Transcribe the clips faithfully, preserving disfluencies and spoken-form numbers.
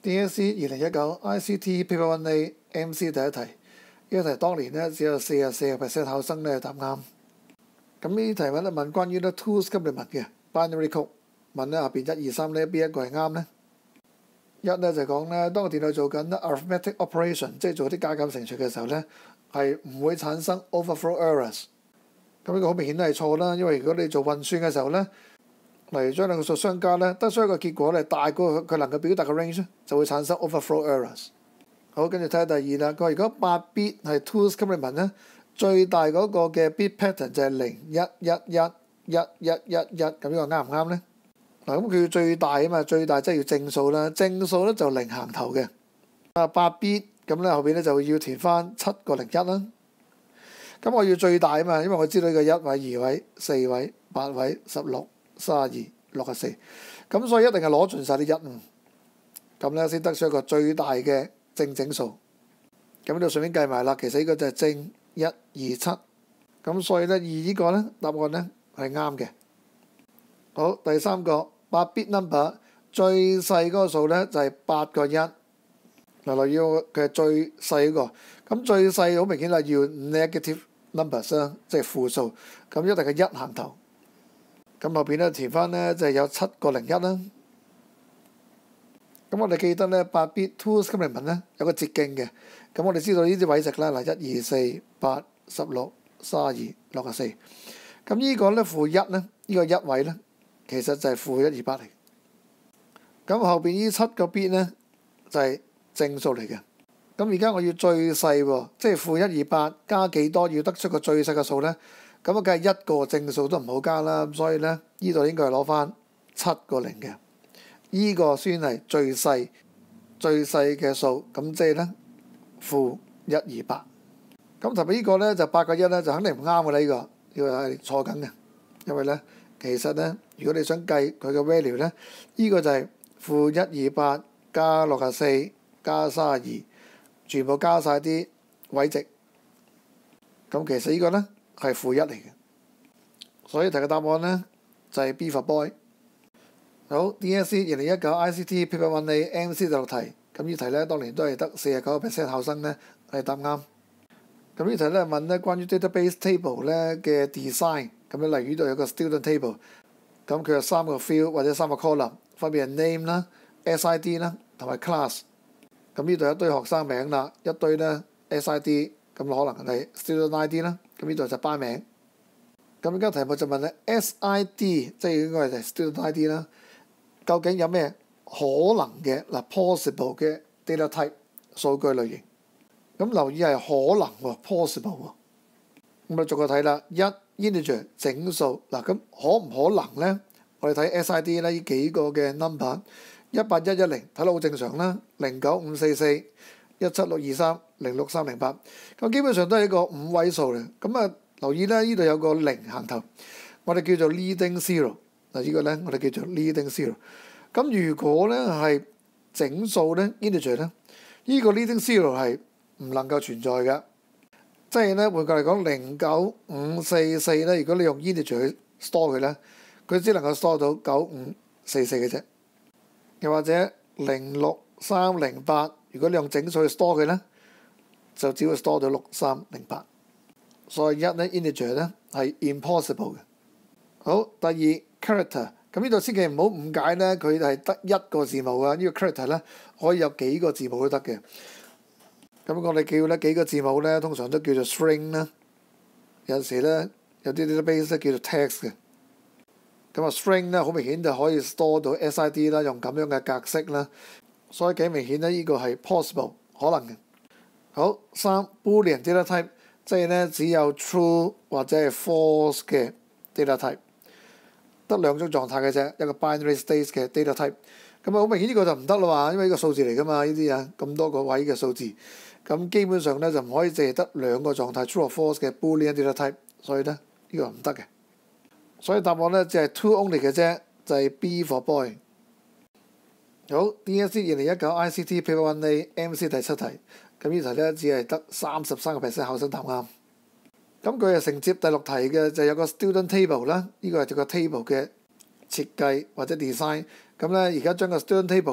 D S E 二零一九 I C T Paper One A M C 第一題，呢一題當年咧只有四十四個 percent 考生咧答啱。咁呢題問咧問關於咧 two's complement 嘅 binary code， 問咧下邊一二三咧邊一個係啱咧？一咧就講咧，當個電腦做緊 arithmetic operation， 即係做啲加減乘除嘅時候咧，係唔會產生 overflow errors。咁呢個好明顯都係錯啦，因為如果你做運算嘅時候咧，例如將兩個數相加咧，得出一個結果咧大過佢能夠表達嘅 range， 就會產生 overflow errors。好，跟住睇下第二啦。佢話如果八 bit 係 two's complement 咧，最大嗰個嘅 bit pattern 就係零一一一一一一一，咁呢個啱唔啱咧？嗱，咁佢要最大啊嘛，最大即係要正數啦，正數咧就零行頭嘅。啊，八 bit 咁咧後邊咧就要填翻七個零一啦。咁我要最大啊嘛，因為我知道呢個一位、二位、四位、八位、十六、三十二、六十四，咁所以一定係攞盡晒啲一啊，咁咧先得出一個最大嘅正整數。咁呢度順便計埋啦，其實呢個就係正一二七，咁所以咧二呢個咧答案咧係啱嘅。好，第三個八 bit number 最細嗰個數咧就係八個一。嗱，嚟要嘅最細嗰個，咁最細好明顯係要 negative numbers 啦，即係負數，咁一定係一行頭。咁後邊咧填翻咧就係有七個零一啦。咁我哋記得咧八 bit two's complement咧有個捷徑嘅，咁我哋知道呢啲位值啦，嗱一二四八十六三十二六十四，咁呢個咧負一咧，呢個一位咧其實就係負一二八嚟。咁後邊呢七個 bit 咧就係正數嚟嘅。咁而家我要最細喎，即係負一二八加幾多要得出個最細嘅數咧？咁啊，梗係一個正數都唔好加啦。咁所以咧，呢度應該係攞翻七個零嘅。呢個先係最細最細嘅數，咁即係咧負一二八。咁特別呢個咧就八個一咧就肯定唔啱嘅啦。呢個呢個係錯緊嘅，因為咧其實咧如果你想計佢嘅 value 咧，呢個就係負一二八加六十四加三十二，全部加晒啲位值。咁其實呢個咧係負一嚟嘅，所以題嘅答案咧就係 B for boy。好 ，D S E 二零一九 I C T Paper One A M C 第六題，咁呢題咧當年都係得四十九個 percent 考生咧係答啱。咁呢題咧問咧關於 database table 咧嘅 design， 咁咧例如呢度有個 student table， 咁佢有三個 field 或者三個 column， 分別係 name 啦、S I D 啦同埋 class。咁呢度有一堆學生名啦，一堆咧 S I D， 咁可能係 student I D 啦。咁呢度就班名。咁而家題目就問咧 S I D， 即係應該係 student I D 啦。究竟有咩可能嘅嗱 possible 嘅 data type 數據類型？咁留意係可能喎 possible 喎。咁啊逐個睇啦，一 integer 整數嗱，咁可唔可能咧？我哋睇 S I D 咧，呢幾個嘅 number 一八一一零睇落好正常啦，零九五四四一七六二三零六三零八，咁基本上都係一個五位數嚟。咁啊留意咧，呢度有個零行頭，我哋叫做 leading zero。嗱，呢個咧我哋叫做 leading zero。咁如果咧係整數咧 integer 咧，呢個 leading zero 係唔能夠存在嘅。即係咧換句嚟講，零九五四四咧，如果你用 integer 去 store 佢咧，佢只能夠 store 到九五四四嘅啫。又或者零六三零八，如果你用整數去 store 佢咧，就只會 store 到六三零八。所以一咧 integer 咧係 impossible 嘅。好，第二 character， 咁呢度千祈唔好誤解咧，佢係得一個字母啊。呢個 character 咧可以有幾個字母都得嘅。咁我哋叫咧幾個字母咧，通常都叫做 string 啦。有陣時咧有啲 database 咧叫做 text 嘅。咁啊 string 咧好明顯就可以 store 到 S I D 啦，用咁樣嘅格式啦，所以幾明顯咧呢個係 possible 可能嘅。好，三 Boolean data type， 即係咧只有 true 或者係 false 嘅 data type， 得兩種狀態嘅啫，一個 binary state 嘅 data type。咁啊好明顯呢個就唔得啦嘛，因為呢個數字嚟㗎嘛，呢啲啊咁多個位嘅數字，咁基本上咧就唔可以淨係得兩個狀態 true or false 嘅 Boolean data type， 所以咧呢個唔得嘅。所以答案咧只係 two only 嘅啫，就係 B for boy。好 ，D S E 二零一九 I C T Paper One A M C 第七題，咁呢題咧只係得三十三個 percent 考生答啱。咁佢係承接第六題嘅，就有個 student table 啦，呢個係個 table 嘅設計或者 design。咁咧而家將個 student table 咧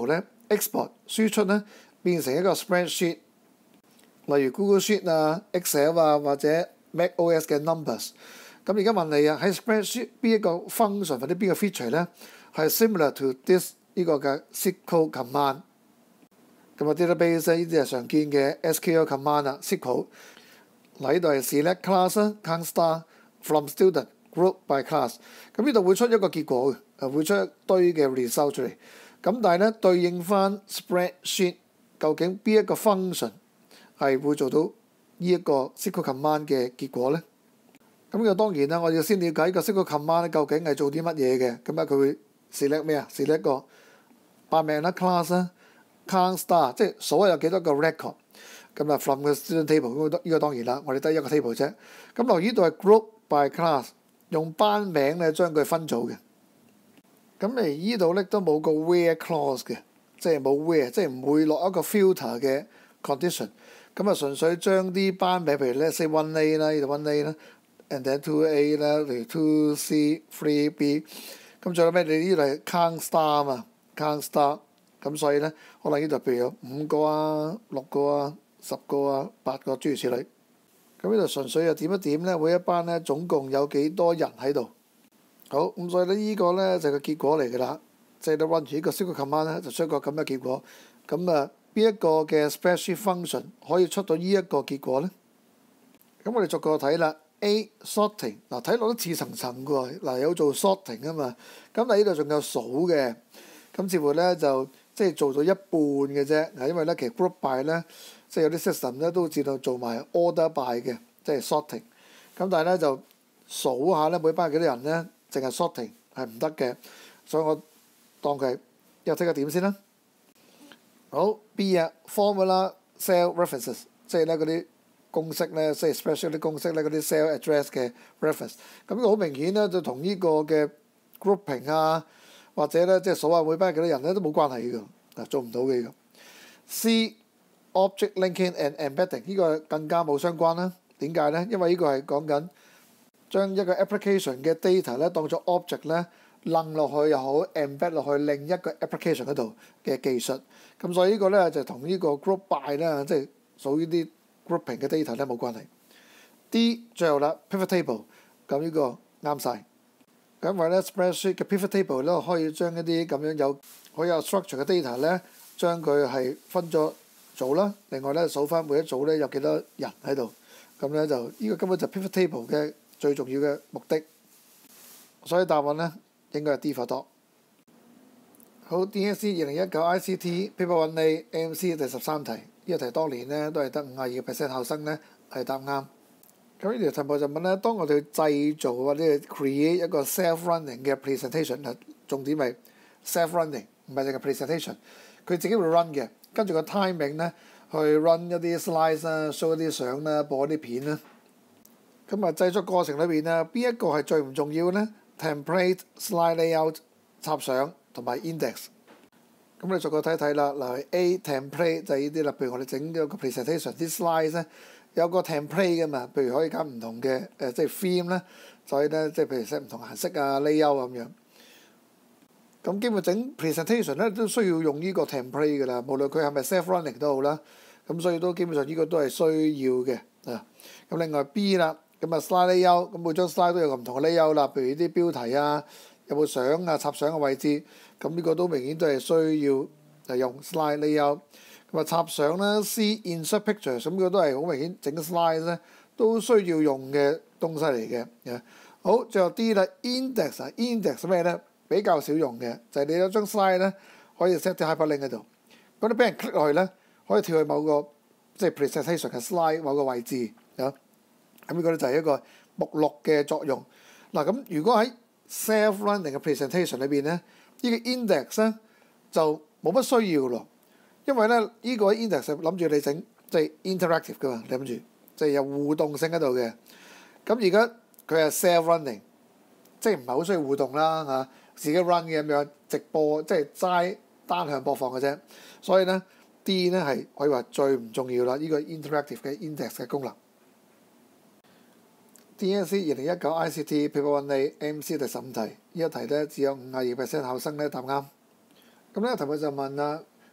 export 輸出咧變成一個 spreadsheet，例如 Google Sheet 啊、Excel 啊或者 macOS 嘅 numbers。咁而家問你啊，喺 spreadsheet 邊一個 function 或者邊個 feature 咧係 similar to this 呢個嘅 S Q L command。咁啊 database 呢啲係常見嘅 S Q L command 啊 S Q L。嗱呢度係 select class、count star、from student、group by class。咁呢度會出一個結果嘅，誒會出一堆嘅 result 出嚟。咁但係咧對應翻 spreadsheet， 究竟邊一個 function 係會做到呢一個 S Q L command 嘅結果咧？咁就當然啦，我要先了解呢個 S Q L command 咧究竟係做啲乜嘢嘅。咁啊佢會 select 咩啊 ？select 個八名啦 class 啦 count star， 即係數下有幾多個 record。咁啊 from 個 student table 呢個當然啦，我哋得一個 table 啫。咁落呢度係 group by class， 用班名咧將佢分組嘅。咁嚟呢度咧都冇個 where clause 嘅，即係冇 where， 即係唔會落一個 filter 嘅 condition。咁啊純粹將啲班名，譬如咧 say one A 啦，呢度 one A 啦 ，and then two A 啦，例如 two C、three B。咁仲有咩？你呢度係 count star 啊嘛 ，count star。咁所以咧，可能呢度譬如有五個啊、六個啊、十個啊、八個諸如此類。咁呢度純粹又點一點咧，每一班咧總共有幾多人喺度。好，咁所以咧呢個咧就係個結果嚟㗎啦。即係你 run 住呢個 S Q L command咧，就出一個咁嘅結果。咁啊，邊一個嘅 spreadsheet function 可以出到呢一個結果咧？咁我哋逐個睇啦。A sorting 嗱睇落都似層層㗎喎，嗱有做 sorting 啊嘛。咁但係呢度仲有數嘅，咁似乎咧就即係做到一半嘅啫。嗱，因為咧其實 group by 咧，即係有啲 system 咧都知道做埋 order by 嘅，即係 sorting。咁但係咧就數下咧每班幾多人咧，淨係 sorting 係唔得嘅，所以我當佢係一剔個點先啦。好 B 啊 formula cell references， 即係咧嗰啲公式咧，即係 spreadsheet 啲公式咧，嗰啲 cell address 嘅 reference。咁呢個好明顯咧，就同呢個嘅 grouping 啊，或者咧即係數下每班幾多人咧都冇關係嘅，嗱做唔到嘅呢個。C object linking and embedding 呢個更加冇相關啦。點解咧？因為呢個係講緊將一個 application 嘅 data 咧當作 object 咧掕落去又好 embed 落去另一個 application 嗰度嘅技術。咁所以呢個咧就同呢個 group by 咧即係數呢啲 grouping 嘅 data 咧冇關係。D 最後啦 pivot table， 咁呢個啱晒。咁因為咧 spreadsheet 嘅 pivot table 咧可以將一啲咁樣有好有 structure 嘅 data 咧將佢係分咗組啦。另外咧數翻每一組咧有幾多人喺度。咁咧就呢個根本就 pivot table 嘅最重要嘅目的。所以答案咧應該係 D for dot。好 D S E 二零一九 I C T Paper One A M C 第十三題，呢、這個題當年咧都係得五十二個 percent 考生咧係答啱。咁呢條題目就問咧，當我哋去製造或者 create 一個 self-running 嘅 presentation， 嗱重點係 self-running， 唔係淨係 presentation， 佢自己會 run 嘅，跟住個 timing 咧去 run 一啲 slides 啦 ，show 一啲相啦，播一啲片啦。咁啊製作過程裏邊啊，邊一個係最唔重要咧 ？Template、slide layout、插相同埋 index。咁你逐個睇睇啦。嗱 A template 就係呢啲啦，譬如我哋整咗個 presentation 啲 slides 咧。有個 template 㗎嘛，譬如可以揀唔同嘅誒、呃，即係 theme 咧，所以咧即係譬如 set 唔同顏色啊、layout 咁樣。咁基本整 presentation 咧都需要用呢個 template 㗎啦，無論佢係咪 self-running 都好啦。咁所以都基本上呢個都係需要嘅啊。咁另外 B 啦，咁啊 slide layout，咁每張 slide 都有個唔同嘅 layout 啦，譬如啲標題啊，有冇相啊、插相嘅位置，咁呢個都明顯都係需要就用 slide layout。咁啊插相啦 ，C insert pictures， 咁佢都係好明顯整個 slide 咧都需要用嘅東西嚟嘅。好，最後 D 啦 ，index 啊 ，index 咩咧？比較少用嘅，就係、是、你有張 slide 咧可以 set 啲 hyperlink 喺度，咁你俾人 click 落去咧，可以跳去某個即係 presentation 嘅 slide 某個位置啊。咁呢個咧就係一個目錄嘅作用。嗱咁如果喺 self-running 嘅 presentation 裏邊咧，呢、這個 index 咧就冇乜需要咯。因為咧，呢個 index 諗住你整即係 interactive 噶嘛，你諗住即係有互動性喺度嘅。咁而家佢係 self-running， 即係唔係好需要互動啦嚇，自己 run 嘅咁樣直播，即係齋單向播放嘅啫。所以咧 D 咧係可以話最唔重要啦，呢個 interactive 嘅 index 嘅功能。D S E 二零一九 I C T Paper One A M C 第十五題，呢一題咧只有五十二 percent 考生咧答啱。咁呢個題目就問啦。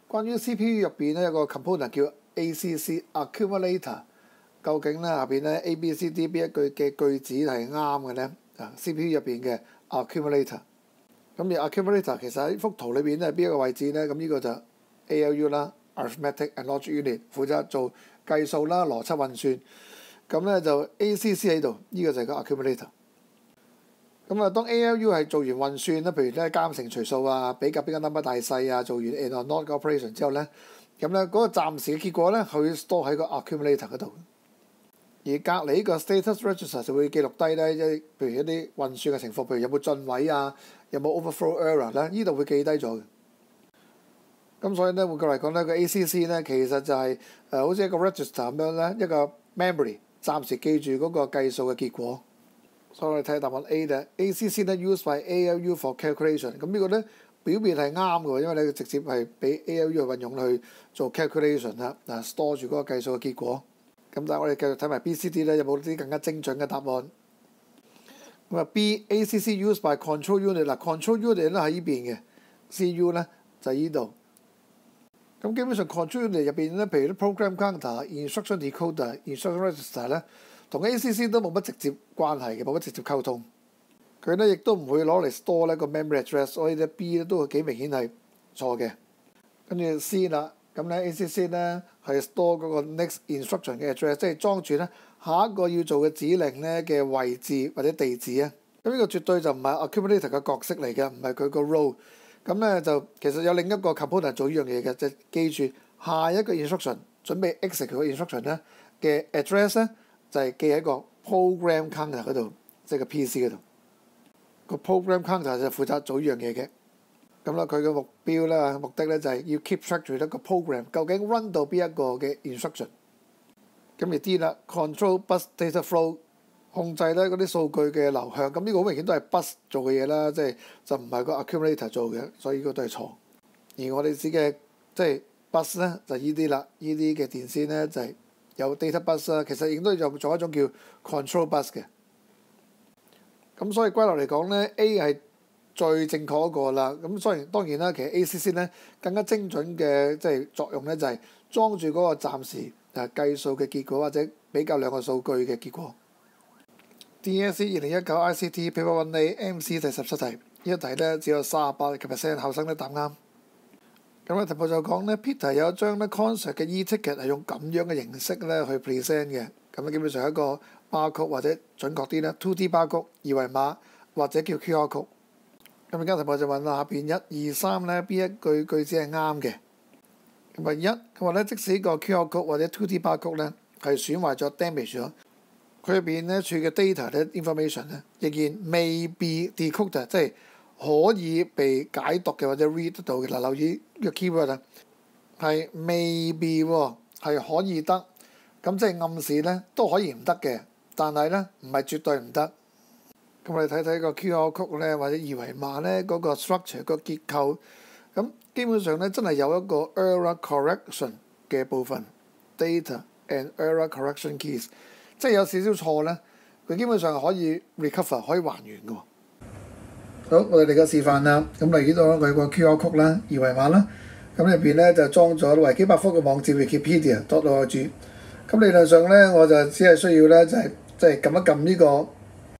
關於 C P U 入邊咧有個 component 叫 A C C accumulator， 究竟咧下邊咧 A B C D 邊一句嘅句子係啱嘅咧？啊 C P U 入邊嘅 accumulator， 咁而 accumulator 其實喺幅圖裏邊咧係邊一個位置咧？咁呢個就 A L U 啦 ，arithmetic and logic unit 負責做計數啦、邏輯運算。咁咧就 A C C 喺度，呢、這個就係個 accumulator。咁啊，當 A L U 係做完運算啦，譬如咧加乘除數啊、比較邊個 number 大細啊，做完 and or not 嘅 operation 之後咧，咁咧嗰個暫時嘅結果咧，佢會 store 喺個 accumulator 嗰度。而隔離呢個 status register 就會記錄低咧，一譬如一啲運算嘅情況，譬如有冇進位啊，有冇 overflow error 咧，呢度會記低咗嘅。咁所以咧，換句嚟講咧，個 A C C 咧其實就係、是、誒、呃、好似一個 register 咁樣咧，一個 memory 暫時記住嗰個計數嘅結果。所以我哋睇下答案 A 咧 ，A C C 咧 used by A L U for calculation。咁呢個咧表面係啱嘅，因為你直接係俾 A L U 去運用去做 calculation 啦，嗱 store 住嗰個計數嘅結果。咁但係我哋繼續睇埋 B、C、D 咧，有冇啲更加精準嘅答案？咁啊 B A C C used by control unit 嗱 ，control unit 咧喺呢邊嘅 ，C U 咧就喺呢度。咁基本上 control unit 入邊咧，譬如啲 program counter、instruction decoder、instruction register 咧，同 A C C 都冇乜直接關係嘅，冇乜直接溝通。佢咧亦都唔會攞嚟 store 咧個 memory address， 所以咧 B 咧都幾明顯係錯嘅。跟住 C 啦。咁咧 A C C 咧係 store 嗰個 next instruction 嘅 address， 即係裝住咧下一個要做嘅指令咧嘅位置或者地址啊。咁呢個絕對就唔係 accumulator 嘅角色嚟嘅，唔係佢個 role。咁咧就其實有另一個 component 做呢樣嘢嘅，就係、記住下一個 instruction 準備 execute 嘅 instruction 咧嘅 address 咧就係、是、記喺個 program counter 嗰度，即係個 P C 嗰度。個 program counter 就負責做呢樣嘢嘅。咁啦，佢嘅目標咧、目的咧就係要 keep track 住一個 program 究竟 run 到邊一個嘅 instruction。咁而 D 啦 ，control bus data flow 控制咧嗰啲數據嘅流向。咁呢個好明顯都係 bus 做嘅嘢啦，即係就唔係個 accumulator 做嘅，所以呢個都係錯。而我哋指嘅即係 bus 咧就依啲啦，依啲嘅電線咧就係有 data bus 啦，其實亦都有做一種叫 control bus 嘅。咁所以歸落嚟講咧 ，A 係最正確一個啦，咁雖然當然啦，其實 A C C 咧更加精準嘅即係作用咧，就係裝住嗰個暫時誒計數嘅結果，或者比較兩個數據嘅結果。D S E 二零一九 I C T Paper One A M C 第十七題，呢一題咧只有三十八個 percent 考生都答啱。咁啊題目就講咧 Peter 有一張咧 concert 嘅 e-ticket 係用咁樣嘅形式咧去 present 嘅，咁啊基本上係一個 barcode 或者準確啲咧 two D barcode 二維碼或者叫 Q R code。咁而家題目就問啦，下邊一二三咧邊一句句子係啱嘅？咁啊一，佢話咧即使個 Q R code 或者 two D barcode 咧係損壞咗 damage 咗，佢入邊咧處嘅 data 咧 information 咧仍然未 be decoded， 即係可以被解讀嘅或者 read 得到嘅。嗱，留意呢個 keyword 啊，係未 be 喎，係可以得，咁即係暗示咧都可以唔得嘅，但係咧唔係絕對唔得。咁我哋睇睇個 Q R code 咧，或者二維碼咧嗰個 structure 個結構，咁基本上咧真係有一個 error correction 嘅部分 ，data and error correction keys， 即係有少少錯咧，佢基本上係可以 recover 可以還原嘅。好，我哋嚟個示範啦。咁嚟呢度佢個 Q R code 啦，二維碼啦，咁入邊咧就裝咗維基百科嘅網址 Wikipedia dot org。咁理論上咧，我就只係需要咧就係即係撳一撳呢個 Q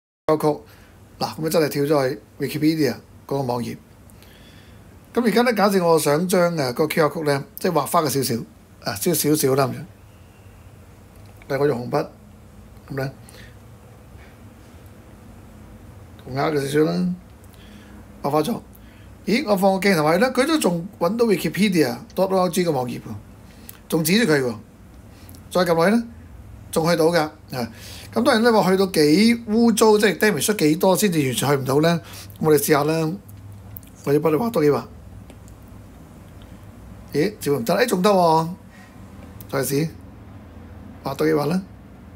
R code。嗱，咁啊真係跳咗去 Wikipedia 嗰個網頁。咁而家咧，假設我想將誒個 Q R code 咧，即係畫花嘅少少，啊，少少少啦咁樣。但係我用紅筆咁咧，塗鴉嘅少少啦，畫花咗。咦，我放個鏡頭係咧，佢都仲揾到 Wikipedia dot org 嘅網頁喎，仲指住佢喎。再撳落去咧，仲去到㗎啊！咁當然咧，話去到幾污糟，即係 damage 出幾多先至完全去唔到咧。我哋試下啦，我要幫你畫多幾畫。咦，照唔得？誒，仲得喎，再試畫多幾畫啦。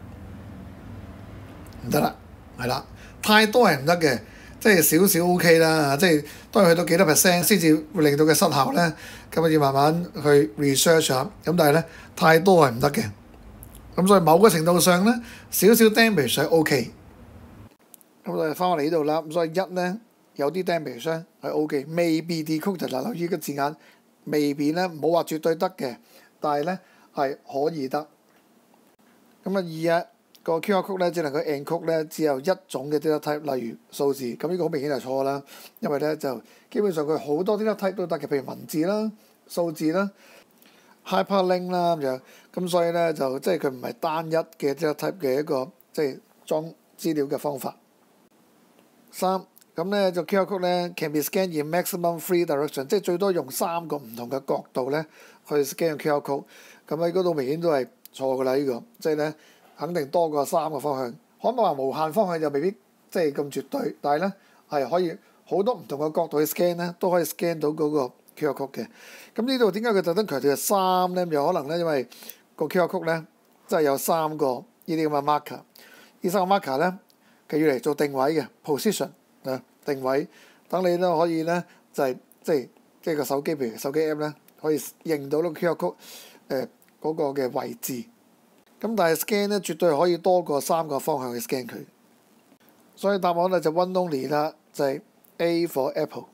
唔得啦，係啦，太多係唔得嘅，即係少少 OK 啦。即係當然去到幾多 percent 先至會令到佢失效咧，咁啊要慢慢去 research 下。咁但係咧，太多係唔得嘅。咁所以某個程度上咧，少少 damage 係 OK。咁我哋翻返嚟呢度啦。咁所以一咧有啲 damage 咧係 OK，未 be decoded 嗱，留意個字眼未必咧冇話絕對得嘅，但係咧係可以得。咁啊二啊個 Q R code 咧只能夠 encode 咧只有一種嘅 data type，例如數字，咁呢個好明顯係錯啦，因為咧就基本上佢好多 data type 都得嘅，譬如文字啦、數字啦、hyperlink 啦咁樣，咁所以咧就即係佢唔係單一嘅 data type 嘅一個即係裝資料嘅方法。三咁咧就 Q R code 咧 can be scanned in maximum three direction， 即係最多用三個唔同嘅角度咧去 scan 個 Q R code， 咁喺嗰度明顯都係錯㗎啦，呢個即係咧肯定多過三個方向。可唔可以話無限方向就未必即係咁絕對，但係咧係可以好多唔同嘅角度去 scan 咧，都可以 scan 到嗰個 Q R code 嘅。咁呢度點解佢特登強調係三咧？有可能咧，因為個 Q R code 咧即係有三個呢啲咁嘅 marker， 呢三個 marker 咧佢要嚟做定位嘅 position 啊，定位，等你都可以咧就係即係即係個手機，譬如手機 app 咧可以認到呢個 Q R code 誒嗰個嘅位置。咁但係 scan 咧絕對可以多過三個方向去 scan 佢，所以答案咧就 one only 啦，就係 A for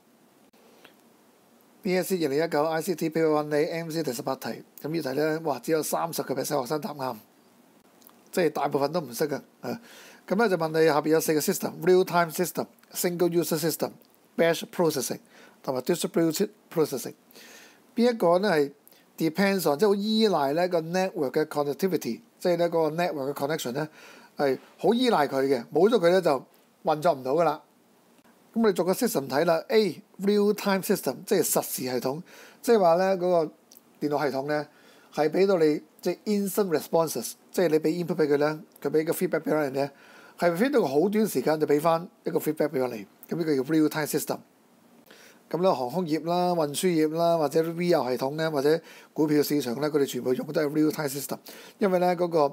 Apple。B S C 二零一九 I C T Paper One A M C 第十八題，咁呢題咧哇只有三十個 percent 學生答啱，即係大部分都唔識嘅啊。咁咧就問你下邊有四個 system：real time system、single user system、batch processing 同埋 distributed processing。邊一個咧係 depends on 即係好依賴咧個 network 嘅 connectivity， 即係咧嗰個 network 嘅 connection 咧係好依賴佢嘅，冇咗佢咧就運作唔到噶啦。咁我哋做個 system 睇啦 ，A real time system 即係實時系統，即係話咧嗰個電腦系統咧係俾到你即係 instant responses， 即係你俾 input 俾佢咧，佢俾個 feedback 俾人咧，係 feed 到好短時間就俾翻一個 feedback 俾我哋，咁呢個叫 real time system。咁咧航空業啦、運輸業啦，或者 V R 系統咧，或者股票市場咧，佢哋全部用都係 real time system， 因為咧嗰個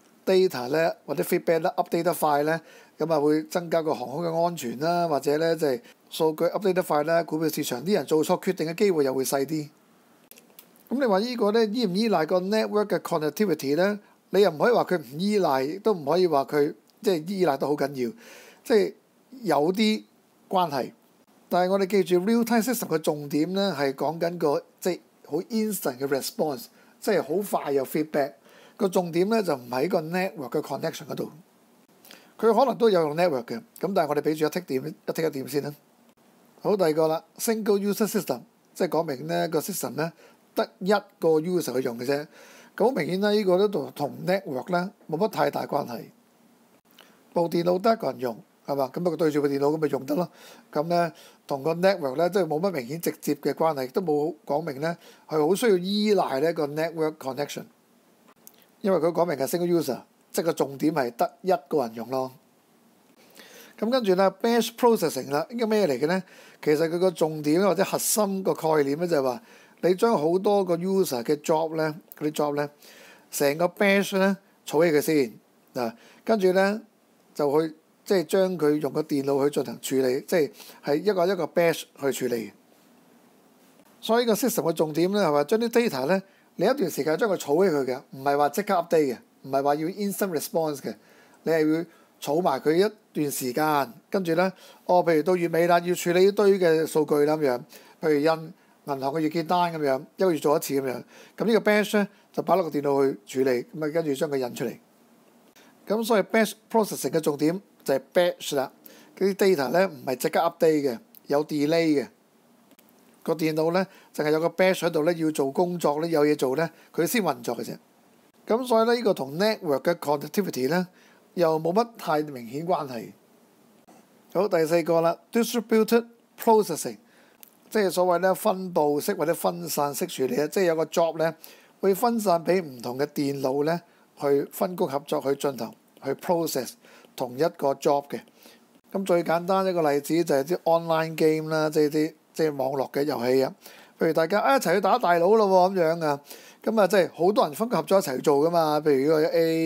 data 咧或者 feedback 咧 update 得快咧，咁啊會增加個航空嘅安全啦，或者咧就係數據 update 得快咧，股票市場啲人做錯決定嘅機會又會細啲。咁你話呢個咧依唔依賴個 network 嘅 connectivity 咧？你又唔可以話佢唔依賴，亦都唔可以話佢即係依賴得好緊要，即係有啲關係。但係我哋記住 real time system 嘅重點咧係講緊個即係好 instant 嘅 response， 即係好快有 feedback。個重點咧就唔喺個 network 嘅 connection 嗰度。佢可能都有用 network 嘅，咁但係我哋俾住一剔點一剔一點先啦。好，第二個啦 ，single user system， 即係講明咧個 system 咧得一個 user 去用嘅啫。咁好明顯啦，呢個都同同 network 咧冇乜太大關係。部電腦得一個人用係嘛？咁不過對住部電腦咁咪用得咯。咁咧同個 network 咧即係冇乜明顯直接嘅關係，都冇講明咧係好需要依賴呢個 network connection。因為佢講明係 single user， 即係個重點係得一個人用咯。咁跟住咧 batch processing 啦，應該咩嚟嘅咧？其實佢個重點或者核心個概念咧就係話，你將好多個 user 嘅 job 咧，嗰啲 job 咧，成個 batch 咧儲起佢先嗱，跟住咧就去即係將佢用個電腦去進行處理，即係係一個一個 batch 去處理。所以個 system 嘅重點咧係話將啲 data 咧。你一段時間將佢儲起佢嘅，唔係話即刻 update 嘅，唔係話要 instant response 嘅，你係要儲埋佢一段時間，跟住咧，哦，譬如到月尾啦，要處理一堆嘅數據啦咁樣，譬如印銀行嘅月結單咁樣，一個月做一次咁樣，咁呢個 batch 咧就擺落個電腦去處理，咁啊跟住將佢印出嚟。咁所以 batch processing 嘅重點就係 batch 啦，嗰啲 data 咧唔係即刻 update 嘅，有 delay 嘅。個電腦咧，淨係有個 batch 喺度咧，要做工作咧，有嘢做咧，佢先運作嘅啫。咁所以咧，呢個同 network 嘅 connectivity 咧，又冇乜太明顯關係。好，第四個啦 ，distributed processing， 即係所謂咧分佈式或者分散式處理啊，即係有個 job 咧，會分散俾唔同嘅電腦咧，去分工合作去進行去 process 同一個 job 嘅。咁最簡單一個例子就係啲 online game 啦，即係啲。即係網絡嘅遊戲啊，譬如大家啊一齊去打大佬咯喎咁樣啊，咁啊即係好多人分工合作一齊做噶嘛。譬如如果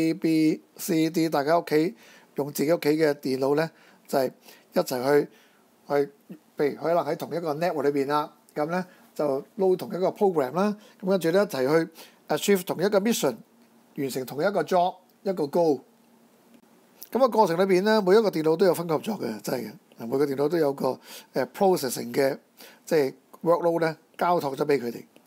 A、B、C、D， 大家屋企用自己屋企嘅電腦咧，就係、是、一齊去去，譬如可能喺同一個 network 裏邊啦，咁咧就 load 同一個 program 啦，咁跟住咧一齊去 achieve 同一個 mission， 完成同一個 job 一個 goal。咁個過程裏邊咧，每一個電腦都有分工合作嘅，真係嘅。每個電腦都有個誒 processing 嘅即係 workload 咧，交託咗俾佢哋。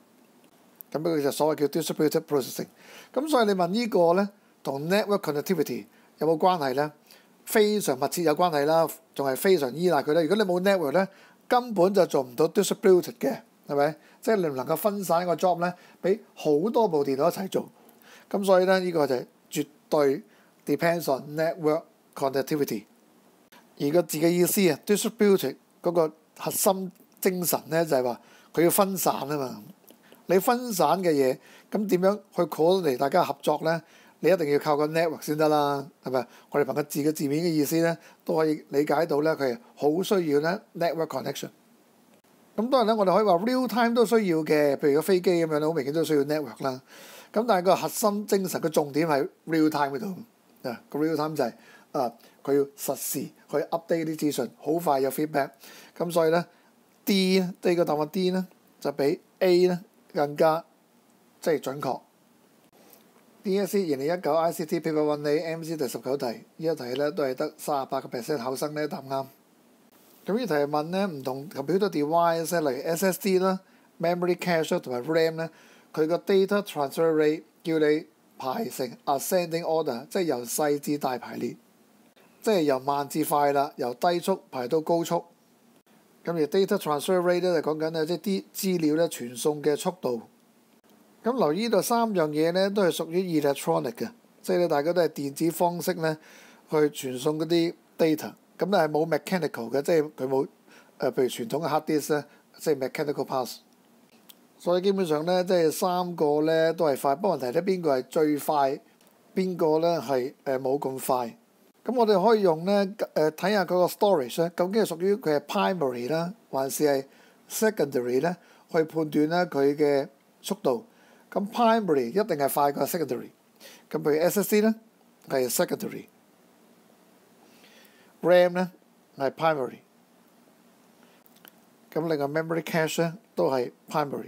咁佢就所謂叫 distributed processing。咁所以你問呢個咧同 network connectivity 有冇關係咧？非常密切有關係啦，仲係非常依賴佢咧。如果你冇 network 咧，根本就做唔到 distributed 嘅，係咪？即係你唔能夠分散一個 job 咧，俾好多部電腦一齊做。咁所以咧，呢、這個就係絕對 depends on network connectivity。而個字嘅意思啊 ，distributed 嗰個核心精神咧就係話佢要分散啊嘛。你分散嘅嘢，咁點樣去 coordinate 大家合作咧？你一定要靠個 network 先得啦，係咪？我哋憑個字嘅字面嘅意思咧，都可以理解到咧，佢係好需要咧 network connection。咁當然咧，我哋可以話 real time 都需要嘅，譬如個飛機咁樣咧，好明顯都需要 network 啦。咁但係個核心精神嘅重點係 real time 嗰度啊，個 real time 就係、是、啊，佢要實時去 update 啲資訊，好快有 feedback。咁所以咧 D 咧，第二個答案 D 咧就比 A 咧更加即係準確。D S E 二零一九 I C T Paper One A M C 第十九題，呢一題咧都係得三十八個 percent 考生咧答啱。咁呢題係問咧唔同 computer device 例如 S S D 啦、memory cache 同埋 RAM 咧，佢個 data transfer rate 叫你排成 ascending order， 即係由細至大排列，即係由慢至快啦，由低速排到高速。咁而 data transfer rate 咧就講緊咧即係啲資料咧傳送嘅速度。咁留意呢度三樣嘢咧，都係屬於 electronic 嘅，即係咧大家都係電子方式咧去傳送嗰啲 data，咁但係冇 mechanical 嘅，即係佢冇誒，譬如傳統嘅 hard disk 咧，即係 mechanical pass。所以基本上咧，即係三個咧都係快，不過問題咧邊個係最快，邊個咧係誒冇咁快。咁我哋可以用咧誒睇下佢個 storage 咧，究竟係屬於佢係 primary 啦，還是係 secondary 咧，去判斷咧佢嘅速度。咁 primary 一定係快過 secondary， 咁譬如 S S D 咧係 secondary，RAM 咧係 primary， 咁另外 memory cache 咧都係 primary。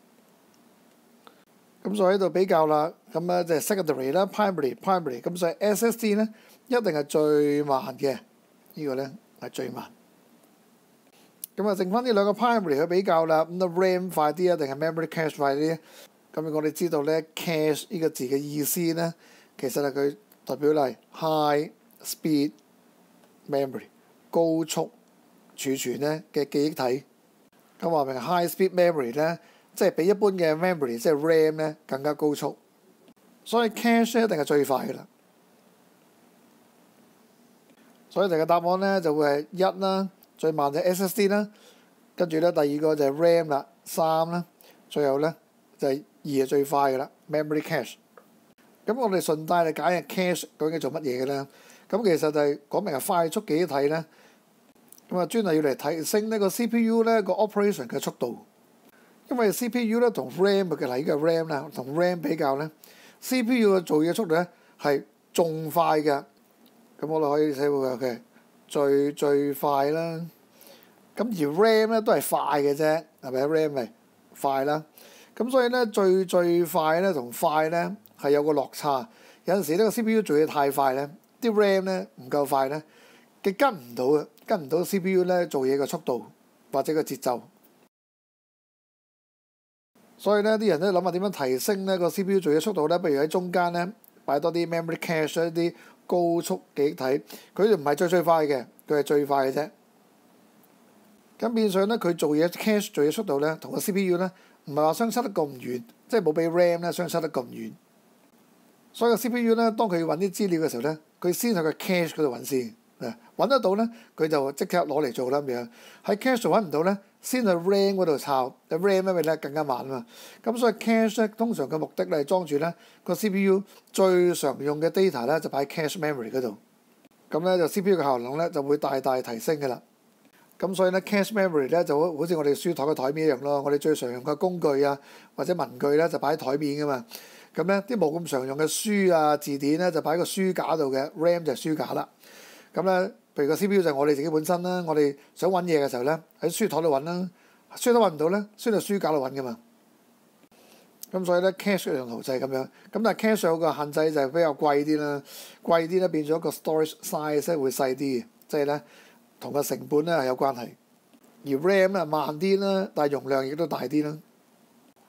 咁所以喺度比較啦，咁咧就係 secondary 啦 ，primary，primary， 咁所以 S S D 咧一定係最慢嘅，呢、呢個咧係最慢。咁啊，剩翻呢兩個 primary 去比較啦，咁啊 RAM 快啲啊，定係 memory cache 快啲？咁我哋知道咧 cache 呢個字嘅意思咧，其實係佢代表係 high speed memory 高速儲存咧嘅記憶體。咁話明 high speed memory 咧，即係比一般嘅 memory 即係 RAM 咧更加高速，所以 cache 一定係最快嘅啦。所以第二個答案咧就會係一啦，最慢就係 S S D 啦，跟住咧第二個就係 RAM 啦，三啦，最後咧就係、是。二係最快嘅啦 ，memory cache。咁我哋順帶嚟解下 cache 究竟做乜嘢嘅咧？咁其實就係講明係快速記憶體咧。咁啊，專係要嚟提升呢個 C P U 咧個 operation 嘅速度。因為 C P U 咧同 RAM 嘅例嘅 RAM 啦，同 RAM 比較咧 ，C P U 嘅做嘢速度咧係仲快嘅。咁我哋可以寫會嘅最最快啦。咁而 RAM 咧都係快嘅啫，係咪 RAM 咪快啦？咁所以咧最最快咧同快咧係有個落差，有陣時呢個 C P U 做嘢太快咧，啲 RAM 咧唔夠快咧，佢跟唔到嘅，跟唔到 C P U 咧做嘢嘅速度或者個節奏。所以咧啲人咧諗下點樣提升呢個 C P U 做嘢速度咧，不如喺中間咧擺多啲 memory cache 一啲高速記憶體，佢哋唔係最最快嘅，佢係最快嘅啫。咁變相咧佢做嘢 cache 做嘢速度咧同個 C P U 咧。唔係話相差得咁遠，即係冇比 RAM 咧相差得咁遠。所以個 C P U 咧，當佢要揾啲資料嘅時候咧，佢先喺個 cache 嗰度揾先，誒揾得到咧，佢就即刻攞嚟做啦咁樣。喺 cache 度揾唔到咧，先去 RAM 嗰度抄，RAM 因為咧更加慢啊嘛。咁所以 cache 咧通常嘅目的咧係裝住咧個 C P U 最常用嘅 data 咧就擺喺 cache memory 嗰度。咁咧就 C P U 嘅效能咧就會大大提升嘅啦。咁所以咧 cache memory 咧就好好似我哋書台嘅台面一樣咯，我哋最常用嘅工具啊或者文具咧就擺喺台面噶嘛。咁咧啲冇咁常用嘅書啊字典咧就擺喺個書架度嘅 RAM 就係書架啦。咁咧譬如個 C P U 就係我哋自己本身啦，我哋想揾嘢嘅時候咧喺書台度揾啦，書台揾唔到咧，先去書架度揾噶嘛。咁所以咧 cache 嘅用途就係咁樣。咁但係 cache 有個限制就係比較貴啲啦，貴啲咧變咗個 storage size 會細啲嘅，即係咧。同個成本咧係有關係，而 RAM 啊慢啲啦，但係容量亦都大啲啦。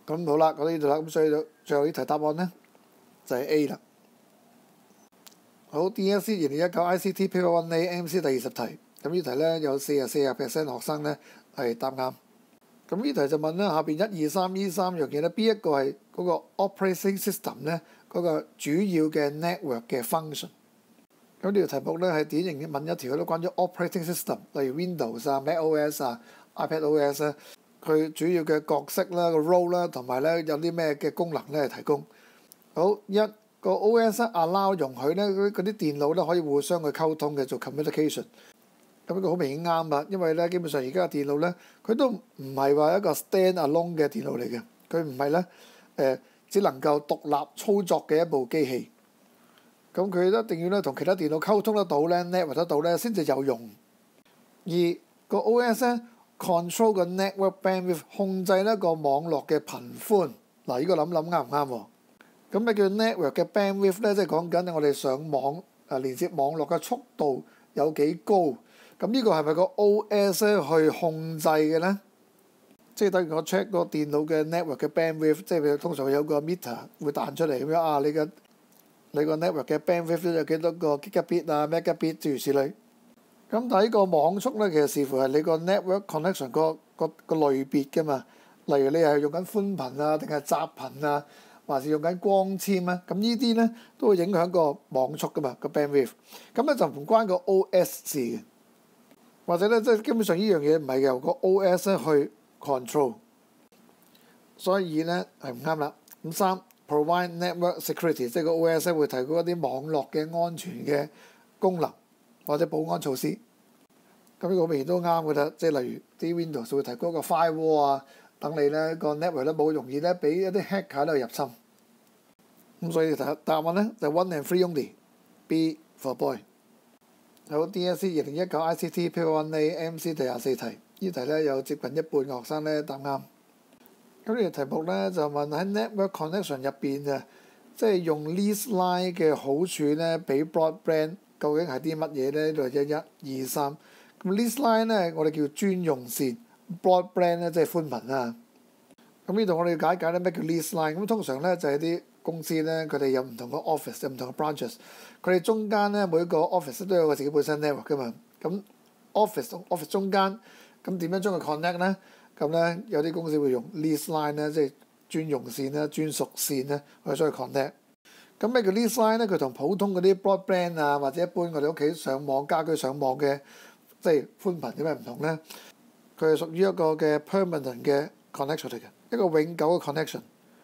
咁好啦，講到呢度啦，咁所以最後呢題答案咧就係 A 啦。好 ，D S E 二零一九 I C T Paper One A M C 第二十題，咁呢題咧有四十四個 percent 學生咧係答啱。咁呢題就問啦，下邊一二三呢三樣嘢咧，邊一個係嗰個 operating system 咧嗰個主要嘅 network 嘅 function？ 咁呢條題目咧係典型嘅問一條都關於 operating system， 例如 Windows 啊、MacOS 啊、iPadOS 咧，佢主要嘅角色啦、個 role 啦，同埋咧有啲咩嘅功能咧係提供。好，一個 O S allow 容許咧嗰啲電腦咧可以互相去溝通嘅做 communication。咁呢個好明顯啱啊，因為咧基本上而家嘅電腦咧，佢都唔係話一個 stand alone 嘅電腦嚟嘅，佢唔係咧誒只能夠獨立操作嘅一部機器。咁佢一定要咧同其他電腦溝通得到咧 network 得到咧先至有用。而個 O S 咧 control 個 network bandwidth 控制呢個網絡嘅頻寬。嗱，呢個諗諗啱唔啱喎？咁咩叫 network 嘅 bandwidth 咧？即係講緊我哋上網啊連接網絡嘅速度有幾高？咁呢個係咪個 O S 咧去控制嘅咧？即係等於我 check 個電腦嘅 network 嘅 bandwidth， 即係佢通常有個 meter 會彈出嚟咁樣啊，你嘅你個 network 嘅 bandwidth 有幾多個 gigabit 啊、megabit 諸如此類。咁但係呢個網速咧，其實視乎係你個 network connection 個個個類別㗎嘛。例如你係用緊寬頻啊，定係窄頻啊，還是用緊光纖啊？咁呢啲咧都會影響個網速㗎嘛，個 bandwidth。咁咧就唔關個 O S 事嘅。或者咧，即係基本上呢樣嘢唔係由個 O S 咧去 control， 所以咧係唔啱啦。咁三 provide network security， 即係個 O S 咧會提供一啲網絡嘅安全嘅功能或者保安措施。咁呢個好明顯都啱㗎啦，即係例如啲 Windows 會提供一個 firewall 啊，等你咧個 network 咧冇容易咧俾一啲 hacker 咧入侵。咁所以答答案咧就 one and three only，B for boy。好 D S E 二零一九 I C T Paper One A M C 第廿四題，呢題咧有接近一半嘅學生咧答啱。咁呢條題目咧就問喺 network connection 入邊啊，即係用 lease line 嘅好處咧，比 broadband 究竟係啲乜嘢咧？呢度係一、一、二、三。咁 lease line 咧，我哋叫專用線 ；broadband 咧即係寬頻啊。咁呢度我哋要解解咧咩叫 lease line？咁通常咧就係啲公司咧，佢哋有唔同嘅 office， 有唔同嘅 branches， 佢哋中間咧每一個 office 都有個自己本身 network 噶嘛。咁 office 同 office 中間，咁點樣將佢 connect 咧？咁咧有啲公司會用 lease line 咧，即係專用線咧、專屬線咧去將佢 connect。咁咩叫 lease line 咧？佢同普通嗰啲 broadband 啊，或者一般我哋屋企上網、家居上網嘅即係寬頻有咩唔同咧？佢係屬於一個嘅 permanent 嘅 connection 嚟嘅，一個永久嘅 connection。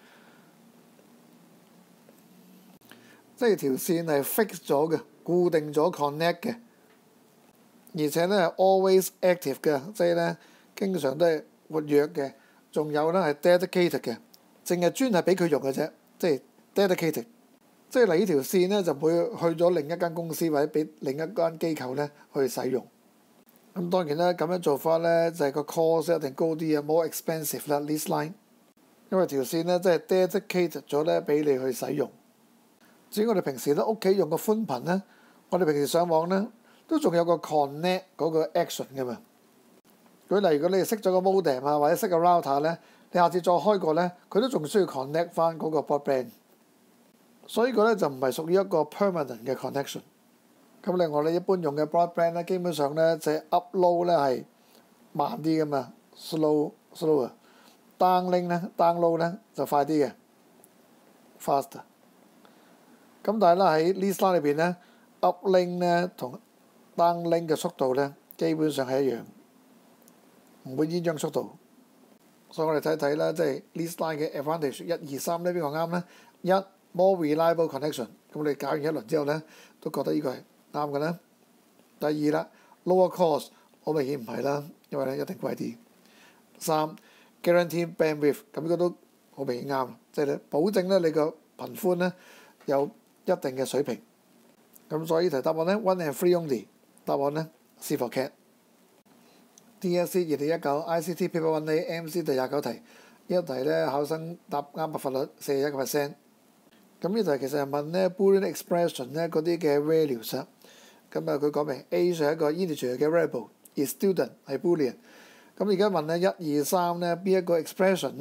即係條線係 fix 咗嘅，固定咗 connect 嘅，而且咧係 always active 嘅，即係咧經常都係活躍嘅。仲有咧係 dedicated 嘅，淨係專係俾佢用嘅啫，即係 dedicated。即係嚟呢條線咧就唔會去咗另一間公司或者俾另一間機構咧去使用。咁當然啦，咁樣做法咧就係個 cost 一定高啲啊 ，more expensive 啦 lease line， 因為條線咧即係 dedicated 咗咧俾你去使用。至於我哋平時咧屋企用個寬頻咧，我哋平時上網咧都仲有個 connect 嗰個 action 㗎嘛。舉例，如果你係熄咗個 modem 啊，或者熄個 router 咧，你下次再開個咧，佢都仲需要 connect 翻嗰個 broadband。所以呢個咧就唔係屬於一個 permanent 嘅 connection。咁另外你一般用嘅 broadband 咧，基本上咧就係 upload 咧係慢啲㗎嘛 ，slow slower。downlink 咧 download 咧就快啲嘅 faster。咁但係咧喺 lease line 裏邊咧 uplink 咧同 downlink 嘅速度咧基本上係一樣，唔會鴛鴦速度。所以我哋睇睇啦，即係 lease line 嘅 advantage 一二三咧邊個啱咧？一 more reliable connection， 咁我哋搞完一輪之後咧都覺得呢個係啱嘅啦。第二啦 lower cost， 好明顯唔係啦，因為咧一定貴啲。三 guarantee bandwidth， 咁呢個都好明顯啱，即係咧保證咧你個頻寬咧有一定嘅水平。咁所以呢題答案咧 one and three only， 答案咧 C for cat。D S E 二零一九 I C T Paper One A M C 第廿九題，呢一題咧考生答啱百分率四十一個 percent。咁呢題其實係問咧 Boolean expression 咧嗰啲嘅 values 啊。咁啊佢講明 A 係一個 integer 嘅 variable， 而 student 係 Boolean。咁而家問咧一二三咧邊一個 expression 咧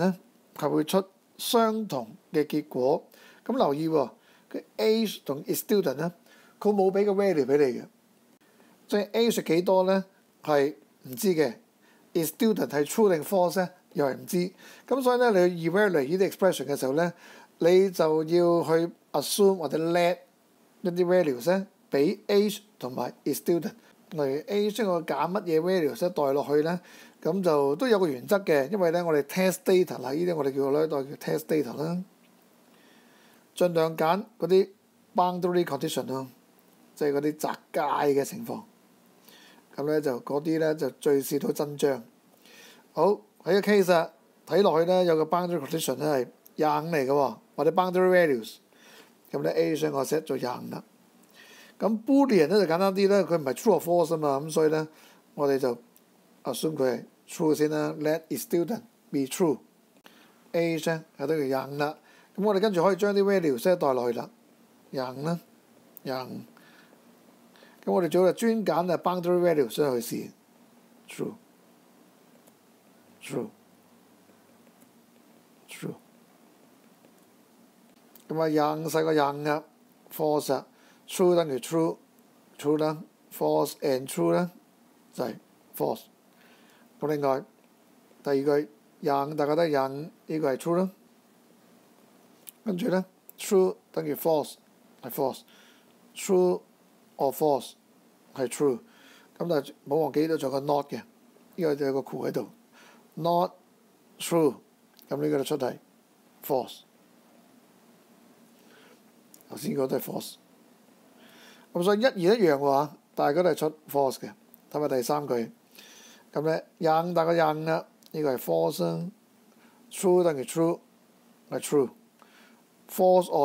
係會出相同嘅結果。咁留意喎，佢 age 同 is student 咧，佢冇俾個 value 俾你嘅，即係 age 幾多咧係唔知嘅 ，is student 係 true 定 false 咧又係唔知。咁所以咧你去 evaluate 呢啲 expression 嘅時候咧，你就要去 assume 或者 let 一啲 values 咧俾 age 同埋 is student。例如 age 我揀乜嘢 values 咧代落去咧，咁就都有個原則嘅，因為咧我哋 test data 啦，呢啲我哋叫咧代叫 test data 啦，盡量揀嗰啲 boundary condition 咯，即係嗰啲窄界嘅情況。咁咧就嗰啲咧就最試到真章。好喺個 case 睇落去咧有個 boundary condition 咧係廿五嚟嘅喎，或者 boundary values。咁咧 A 上我 set 咗廿五啦。咁 Boolean 咧就簡單啲咧，佢唔係 true or false 啊嘛，咁所以咧我哋就 assume 佢係 true 先啦。Let is student be true。Age 咧係等於廿五啦。咁我哋跟住可以將啲 values set 代落去啦，廿五啦，廿五。咁我哋最好就專揀啊 boundary values 先去試 ，true，true，true。咁啊廿五細過廿五啊 ，false 啊 ，true 等於 true，true 啦 ，false and true 咧就係 false。咁另外第二句廿五大家都係廿五，呢個係 true 啦。跟住咧 true 等於 false 係 false，true or false 係 true。咁但係冇忘記到仲有個 not 嘅，呢個就有個括喺度 ，not true。咁呢個就出題 false。頭先嗰個都係 false。咁所以一二一樣嘅話，大家都係出 false 嘅。睇下第三句。咁咧廿五大過廿五啦，呢個係 false 啦。true 等於 true 係 true。false or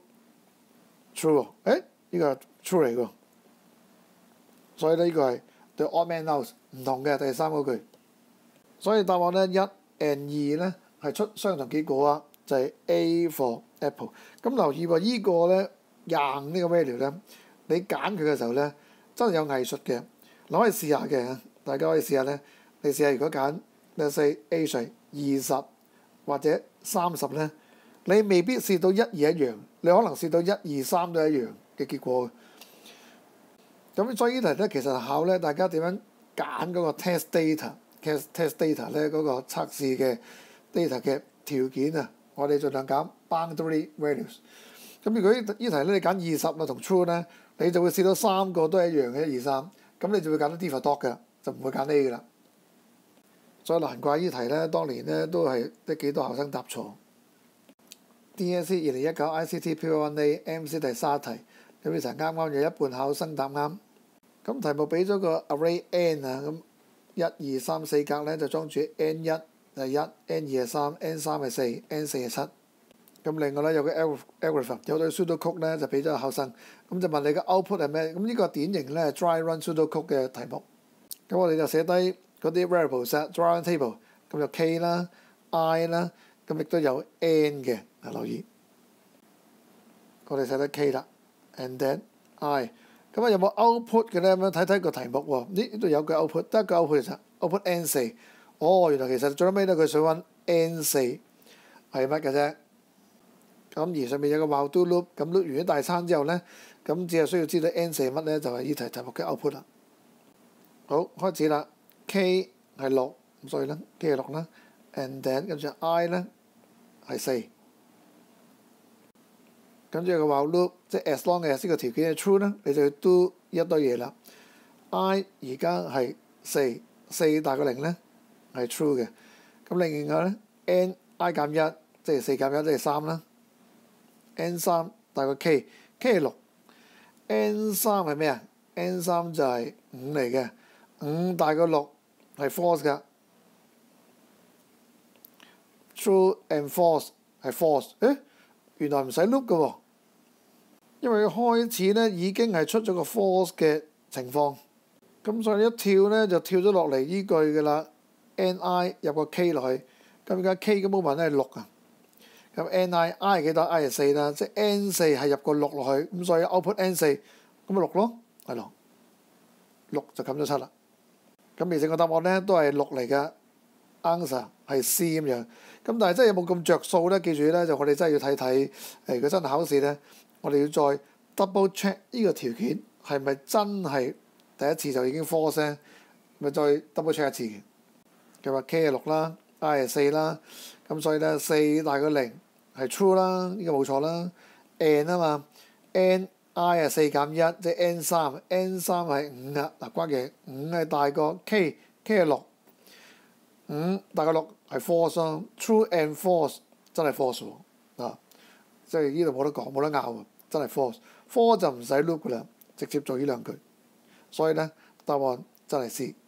true，true 誒呢個係 true 嚟㗎，所以呢個係對 odd man out 唔同嘅第三嗰句，所以答案咧一 and 二咧係出相同結果啊，就係、是、A for apple。咁留意喎，依個咧廿五呢個 value 咧，你揀佢嘅時候咧真係有藝術嘅，嗱可以試下嘅，大家可以試下咧，你試下如果揀 let's say A 稅二十或者三十咧。你未必試到一二一樣，你可能試到一二三都一樣嘅結果。咁所以呢題咧其實考咧大家點樣揀嗰個 test data，test test data 咧嗰個測試嘅 data 嘅條件啊，我哋盡量揀 boundary values。咁如果呢呢題咧你揀二十啊同 true 咧，你就會試到三個都係一樣嘅一二三，咁你就會揀到 D for dog 嘅，就唔會揀 A 嘅啦。所以難怪呢題咧當年咧都係得幾多學生答錯。D S E 二零一九 I C T P one A M C 第三題，咁呢題啱啱有一半考生答啱。咁題目俾咗個 array n 啊，咁一二三四格咧就裝住 n 一係一 ，n 二係三 ，n 三係四 ，n 四係七。咁另外咧有個 algorithm 有對 pseudocode 咧就俾咗個考生，咁就問你個 output 係咩？咁呢個典型咧 dry run pseudocode 嘅題目。咁我哋就寫低嗰啲 variables，dry run table，咁就 k 啦 ，i 啦，咁亦都有 n 嘅。啊！留意，我哋寫得 K 啦 ，and then I， 咁啊有冇 output 嘅咧？咁樣睇睇個題目喎，呢呢度有個 output，得一個 output 其實 output n 四，哦，原來其實最尾咧佢想揾 n 四係乜嘅啫。咁而上面有個 while do loop，咁 loop 完咗大餐之後咧，咁只係需要知道 n 四係乜咧，就係呢題題目嘅 output 啦。好，開始啦 ，K 係六，咁所以咧 K 係六啦 ，and then 跟住 I 咧係四。跟住有個 while loop， 即係 as long as 呢個條件係 true 咧，你就要 do 一堆嘢啦。I 而家係四，四大過零咧係 true 嘅。咁另外咧 n i 減一，即係四減一即係三啦。n 三大過 k，k 係六。n 三係咩啊 ？n 三就係五嚟嘅，五大過六係 false 㗎。True and false 係 false， 誒原來唔使 loop 嘅喎。因為開始咧已經係出咗個 false 嘅情況，咁所以一跳咧就跳咗落嚟依句嘅啦。ni 入個 k 落去，咁而家 k 嘅 moment 咧係六啊，咁 ni i 係幾多 ？i 係四啦，即係 n 四係入個六落去，咁所以 output n 四，咁咪六咯，係咯，六就冚咗七啦。咁而成個答案咧都係六嚟㗎。 answer 係 C 咁樣。咁但係真係有冇咁着數咧？記住咧，就我哋真係要睇睇誒，如果真係考試咧，我哋要再 double check 呢個條件係咪真係第一次就已經 false 咧？咪再 double check 一次嘅。佢話 K 係六啦 ，I 係四啦，咁所以咧四大過零係 true 啦，呢個冇錯啦。n 啊嘛 ，n I 係四減一，即係 n 三 ，n 三係五啊。嗱，關鍵五係大過 K，K 係六，五大過六係 false true and false 真係 false 喎啊！即係呢度冇得講，冇得拗喎，真係 false。four 就唔使 loop 噶啦，直接做呢兩句。所以咧答案真係 C。